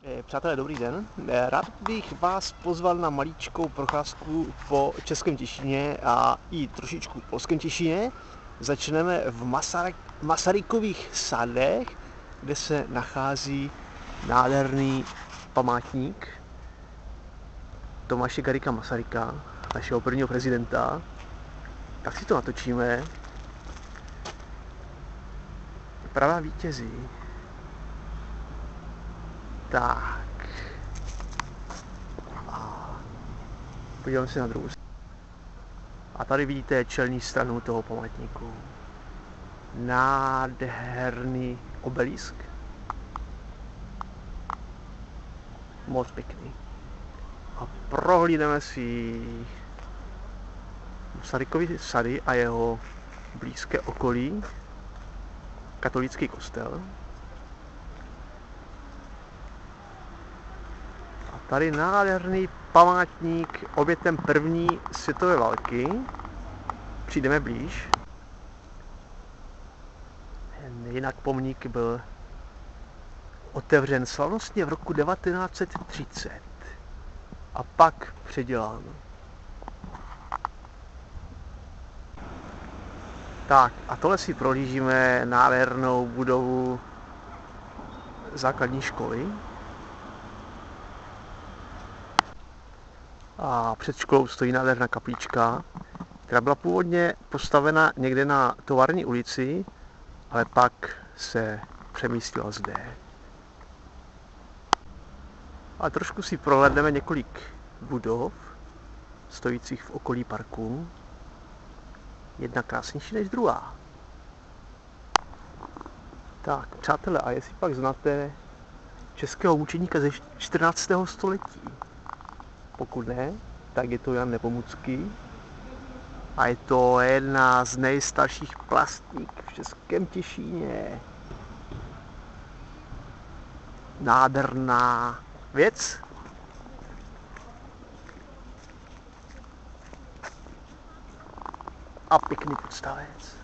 Přátelé, dobrý den. Rád bych vás pozval na maličkou procházku po Českém Těšíně a i trošičku polském Těšíně. Začneme v Masarykových sadech, kde se nachází nádherný památník Tomáše Garrigua Masaryka, našeho prvního prezidenta. Tak si to natočíme. Pravá vítězí. Tak. A podíváme se na druhou stranu. A tady vidíte čelní stranu toho památníku. Nádherný obelisk. Moc pěkný. A prohlídneme si Masarykovy sady a jeho blízké okolí. Katolický kostel. Tady nádherný památník obětem první světové války. Přijdeme blíž. Jinak pomník byl otevřen slavnostně v roku 1930 a pak předělán. Tak a tohle si prohlížíme nádhernou budovu základní školy. A před školou stojí nádherná kaplička, která byla původně postavena někde na Tovární ulici, ale pak se přemístila zde. A trošku si prohlédneme několik budov, stojících v okolí parku. Jedna krásnější než druhá. Tak, přátelé, a jestli pak znáte českého mučeníka ze 14. století? Pokud ne, tak je to Jan Nepomucký a je to jedna z nejstarších plastik v Českém Těšíně. Nádherná věc. A pěkný podstavec.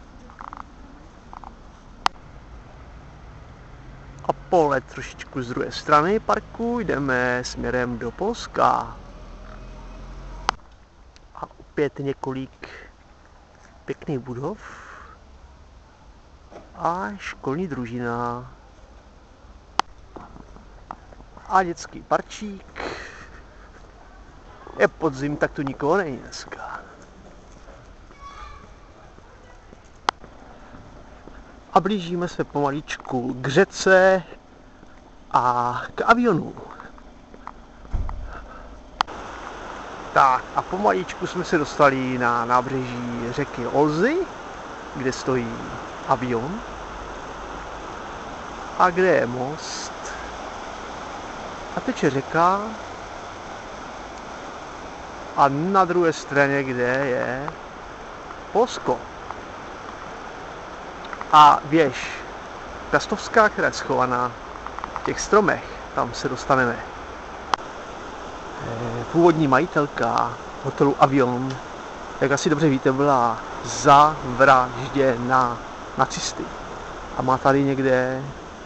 A pohled trošičku z druhé strany parku jdeme směrem do Polska. Opět několik pěkných budov a školní družina a dětský parčík. Je podzim, tak tu nikoho není dneska. A blížíme se pomaličku k řece a k avionu. Tak a pomaličku jsme se dostali na nábřeží řeky Olzy, kde stojí avion a kde je most a teče řeka a na druhé straně, kde je Polsko. A věž Piastovská, která je schovaná v těch stromech, tam se dostaneme. Původní majitelka hotelu Avion, jak asi dobře víte, byla zavražděna nacisty. A má tady někde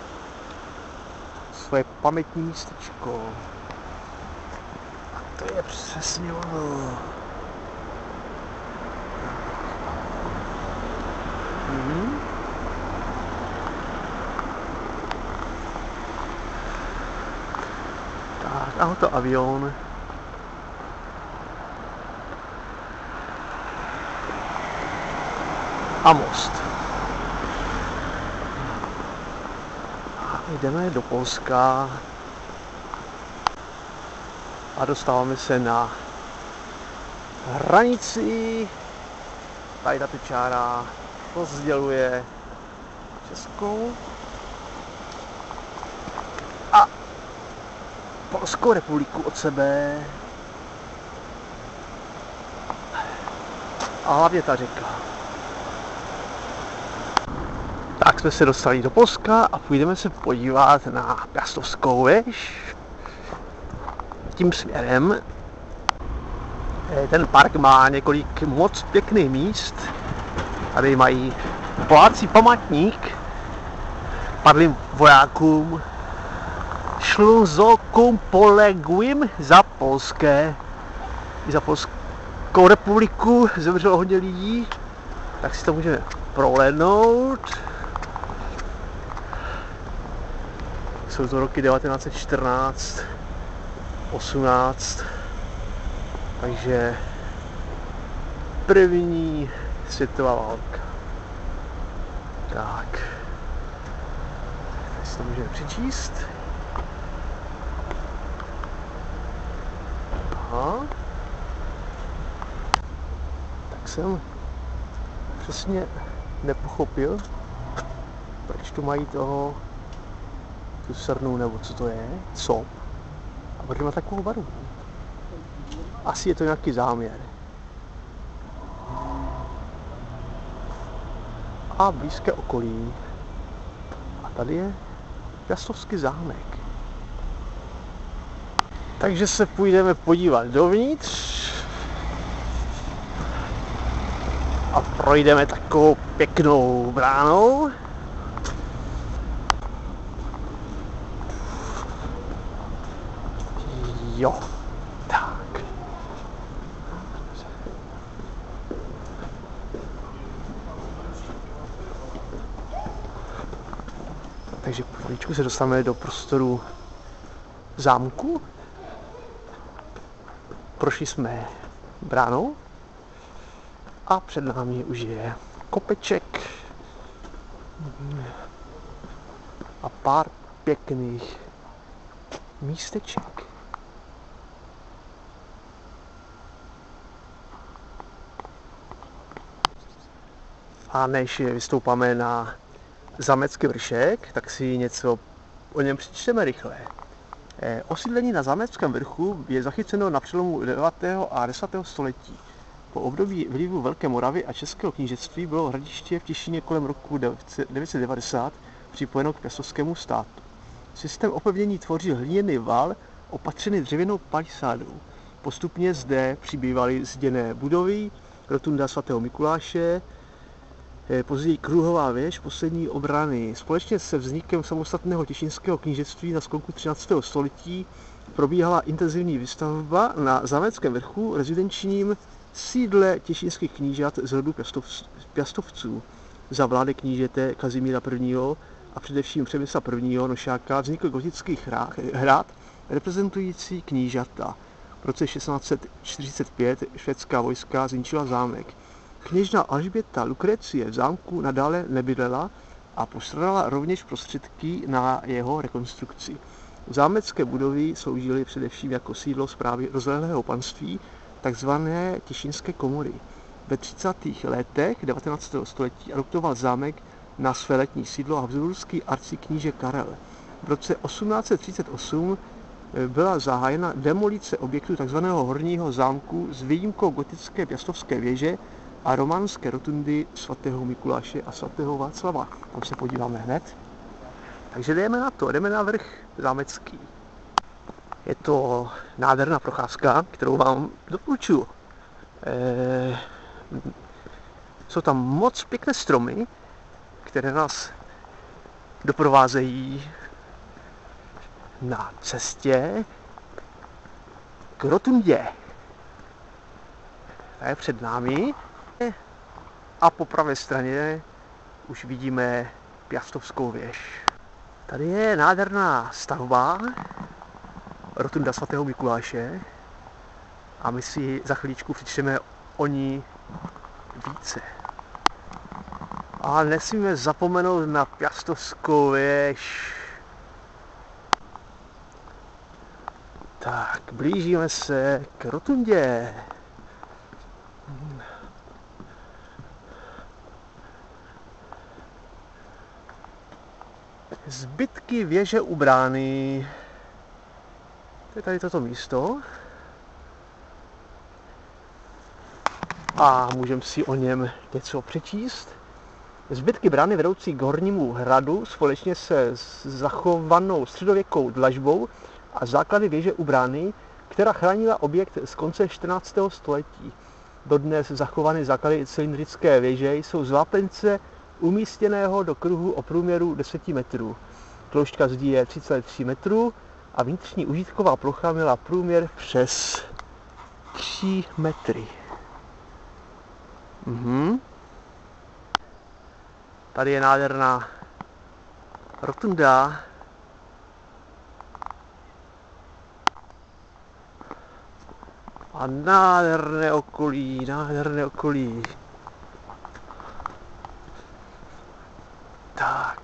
svoje pamětní místečko. A to je přesně ono. Tak, a to Avion. A most. A jdeme do Polska a dostáváme se na hranici. Tady ta čára rozděluje Českou a Polskou republiku od sebe. A hlavně ta řeka. Tak jsme se dostali do Polska a půjdeme se podívat na Piastovskou věž. Tím směrem. Ten park má několik moc pěkných míst. Tady mají Poláci památník padlým vojákům Ślązokum poległým za polské. I za Polskou republiku zemřelo hodně lidí, tak si to můžeme prohlédnout. Jsou to roky 1914, 18, takže první světová válka. Tak, si to můžeme přečíst. Aha. Tak jsem přesně nepochopil, proč tu mají tu srnu, nebo co to je, sop. A proč má takovou barvu? Asi je to nějaký záměr. A blízké okolí. A tady je Piastovský zámek. Takže se půjdeme podívat dovnitř. A projdeme takovou pěknou bránou. Jo, tak. Takže pomaličku se dostaneme do prostoru zámku. Prošli jsme bránou a před námi už je kopeček a pár pěkných místeček. A než vystoupáme na Zámecký vršek, tak si něco o něm přečteme rychle. Osídlení na Zámeckém vrchu je zachyceno na přelomu 9. a 10. století. Po období vlivu Velké Moravy a Českého knížectví bylo hradiště v Těšíně kolem roku 990 připojeno k Piastovskému státu. Systém opevnění tvořil hliněný val opatřený dřevěnou palisádou. Postupně zde přibývaly zděné budovy, rotunda svatého Mikuláše, později kruhová věž poslední obrany. Společně se vznikem samostatného těšínského knížectví na sklonku 13. století probíhala intenzivní výstavba na Zámeckém vrchu, rezidenčním sídle těšínských knížat z rodu Piastovců. Za vlády knížete Kazimíra I. a především Přemysla I. Nošáka vznikl gotický hrad reprezentující knížata. V roce 1645 švédská vojska zničila zámek. Kněžna Alžběta Lukrecie v zámku nadále nebydlela a postradala rovněž prostředky na jeho rekonstrukci. Zámecké budovy sloužily především jako sídlo správy rozlehlého panství, takzvané Těšínské komory. Ve 30. letech 19. století adoptoval zámek na své letní sídlo habsburský arcikníže Karel. V roce 1838 byla zahájena demolice objektu tzv. Horního zámku s výjimkou gotické Piastovské věže a románské rotundy svatého Mikuláše a svatého Václava. Tam se podíváme hned. Takže jdeme na to, jdeme na vrch zámecký. Je to nádherná procházka, kterou vám doporučuji. Jsou tam moc pěkné stromy, které nás doprovázejí na cestě k rotundě. Ta je před námi a po pravé straně už vidíme Piastovskou věž. Tady je nádherná stavba, rotunda svatého Mikuláše, a my si za chvíličku přečteme o ní více. A nesmíme zapomenout na Piastovskou věž. Tak, blížíme se k rotundě. Zbytky věže u brány. To je tady toto místo. A můžeme si o něm něco přečíst. Zbytky brány vedoucí k hornímu hradu společně se zachovanou středověkou dlažbou a základy věže u brány, která chránila objekt z konce 14. století. Dodnes zachované základy cylindrické věže jsou z vápence umístěného do kruhu o průměru 10 metrů. Tloušťka zdi je 3,3 metrů a vnitřní užitková plocha měla průměr přes 3 metry. Tady je nádherná rotunda. A nádherné okolí, nádherné okolí. Tak.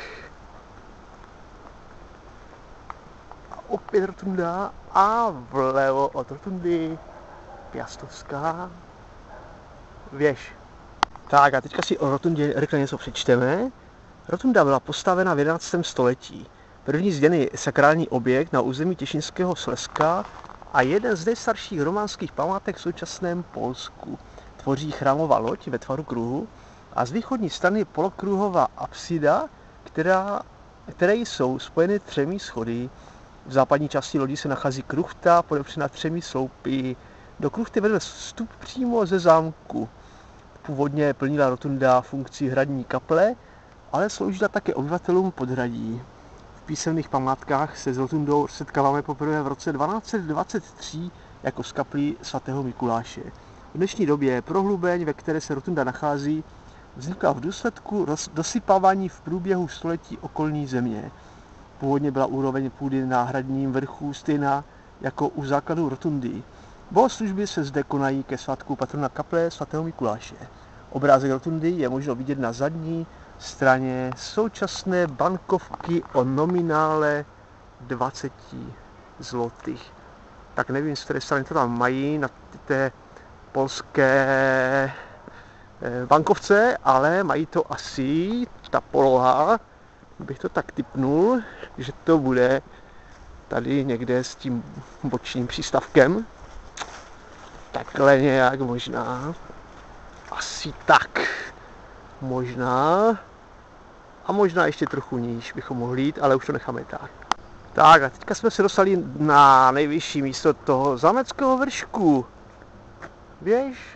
A opět rotunda a vlevo od rotundy Piastovská věž. Tak a teďka si o rotundě rychle něco přečteme. Rotunda byla postavena v 11. století. První zděný sakrální objekt na území Těšínského Slezska a jeden z nejstarších románských památek v současném Polsku. Tvoří chrámová loď ve tvaru kruhu a z východní strany polokruhová apsida, které jsou spojeny 3 schody. V západní části lodi se nachází kruchta podepřena 3 sloupy. Do kruchty vede vstup přímo ze zámku. Původně plnila rotunda funkci hradní kaple, ale sloužila také obyvatelům podhradí. V písemných památkách se s rotundou setkáváme poprvé v roce 1223 jako s kaplí svatého Mikuláše. V dnešní době prohlubeň, ve které se rotunda nachází, vznikla v důsledku dosypávání v průběhu století okolní země. Původně byla úroveň půdy na hradním vrchu stejná jako u základu rotundy. Bohoslužby se zde konají ke svátku patrona kaple svatého Mikuláše. Obrázek rotundy je možno vidět na zadní straně současné bankovky o nominále 20 zlotých. Tak nevím, z které strany to tam mají na té polské bankovce, ale mají to asi, ta poloha, bych to tak tipnul, že to bude tady někde s tím bočním přístavkem. Takhle nějak možná. Asi tak. Možná. A možná ještě trochu níž bychom mohli jít, ale už to necháme tak. Tak a teďka jsme se dostali na nejvyšší místo toho zámeckého vršku. Věž.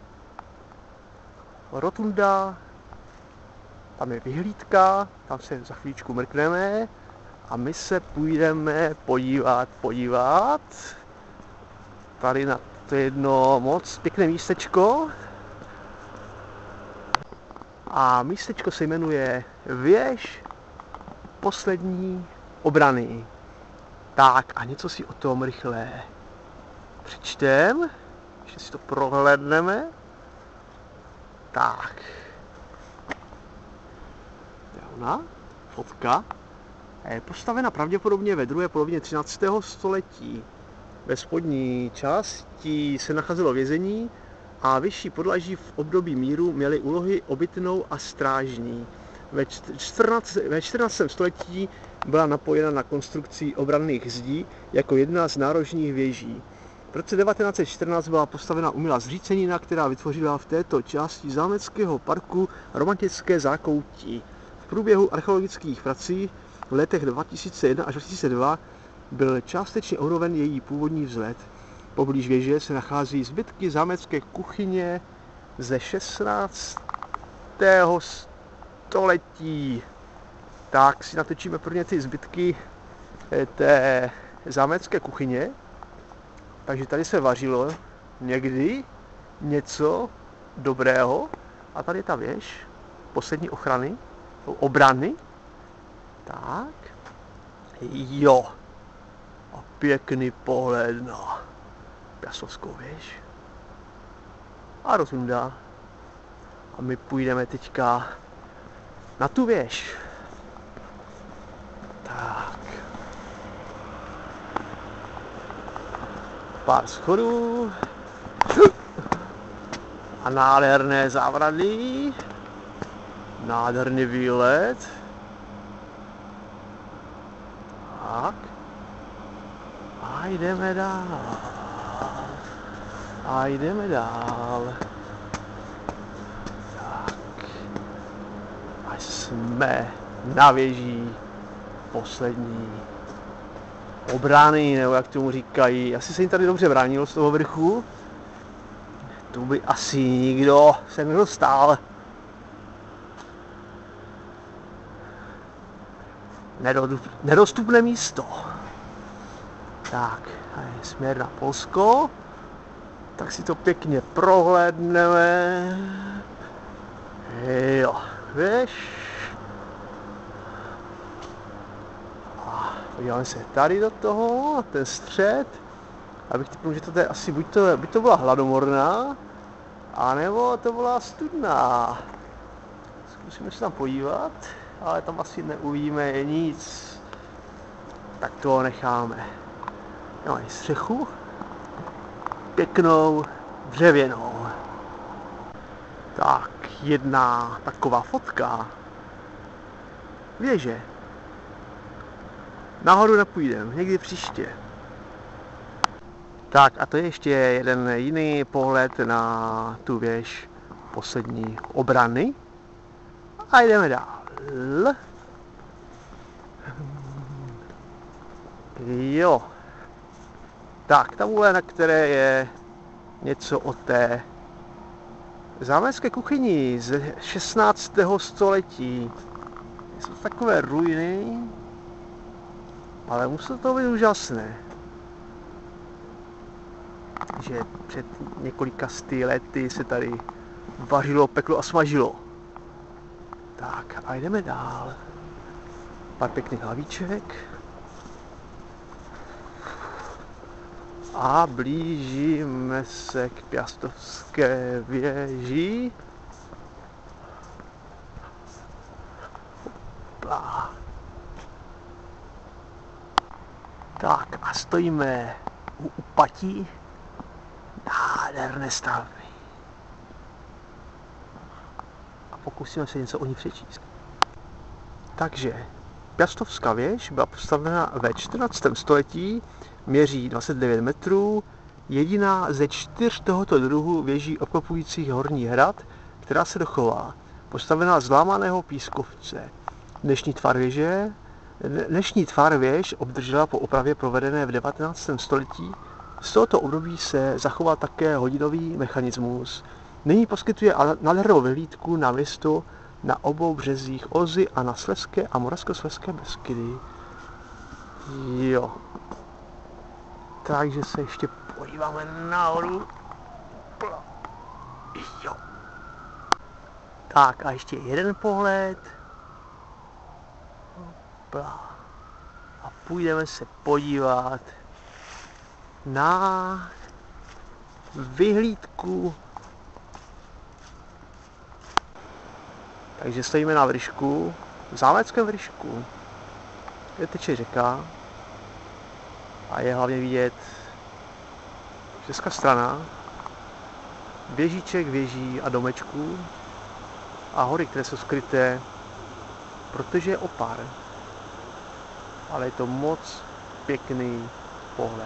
Rotunda. Tam je vyhlídka, tam se za chvíličku mrkneme. A my se půjdeme podívat. Tady na to jedno moc pěkné místečko. A místečko se jmenuje Věž poslední obrany. Tak a něco si o tom rychle přečtem. Ještě si to prohlédneme. Tak. Je ona, fotka. Je postavena pravděpodobně ve druhé polovině 13. století. Ve spodní části se nacházelo vězení a vyšší podlaží v období míru měly úlohy obytnou a strážní. Ve 14. století byla napojena na konstrukci obranných zdí jako jedna z nárožních věží. V roce 1914 byla postavena umělá zřícenina, která vytvořila v této části zámeckého parku romantické zákoutí. V průběhu archeologických prací v letech 2001 až 2002 byl částečně obnoven její původní vzhled. Poblíž věže se nachází zbytky zámecké kuchyně ze 16. století. Tak si natočíme prvně ty zbytky té zámecké kuchyně. Takže tady se vařilo někdy něco dobrého. A tady je ta věž poslední obrany. Tak. Jo. A pěkný pohled na Piastovskou věž. A rotunda. A my půjdeme teďka na tu věž. Tak. Pár schodů. A nádherné zábradlí. Nádherný výlet. Tak. A jdeme dál. Tak. A jsme na věží poslední obrany, nebo jak tomu říkají. Asi se jim tady dobře bránilo z toho vrchu. Tu by asi nikdo se nedostal. Nedostupné místo. Tak, a je směr na Polsko. Tak si to pěkně prohlédneme. Jo, víš. A podíváme se tady do toho, na ten střed. Abych typnul, že to je asi buď to byla hladomorná, anebo to byla studná. Zkusíme se tam podívat, ale tam asi neuvidíme nic. Tak to necháme. Já mám střechu. Pěknou dřevěnou. Tak, jedna taková fotka. Věže. Nahoru nepůjdem, někdy příště. Tak a to je ještě jeden jiný pohled na tu věž poslední obrany. A jdeme dál. Jo. Tak, tabule, na které je něco o té zámecké kuchyni z 16. století. Jsou takové ruiny, ale muselo to být úžasné. Že před několika lety se tady vařilo, peklo a smažilo. Tak a jdeme dál. Pár pěkných hlavíček. A blížíme se k Piastovské věži. Hopla. Tak a stojíme u úpatí nádherné stavby. A pokusíme se něco o ní přečíst. Takže Piastovská věž byla postavena ve 14. století, měří 29 metrů, jediná ze 4 tohoto druhu věží obklopujících Horní hrad, která se dochovala. Postavená z lámaného pískovce. Dnešní tvar věž obdržela po opravě provedené v 19. století. Z tohoto období se zachoval také hodinový mechanismus. Nyní poskytuje nádhernou vyhlídku na město na obou březích Olzy a na Slezské a Moravskoslezské Beskydy. Jo. Takže se ještě podíváme nahoru. Jo. Tak a ještě jeden pohled. Hopla. A půjdeme se podívat na vyhlídku. Takže stojíme na vršku, v zámeckém vršku, kde teče řeka a je hlavně vidět česká strana, věžíček, věží a domečků a hory, které jsou skryté, protože je opar. Ale je to moc pěkný pohled.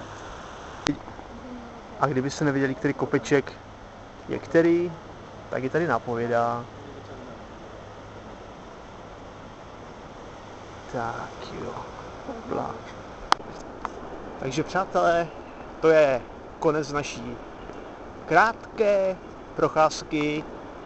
A kdybyste nevěděli, který kopeček je který, tak je tady napovědá. Tak jo, hopla. Takže přátelé, to je konec naší krátké procházky,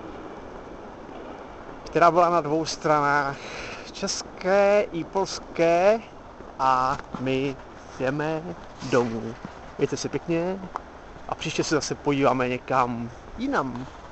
která byla na 2 stranách, české i polské, a my jdeme domů. Mějte se pěkně a příště se zase podíváme někam jinam.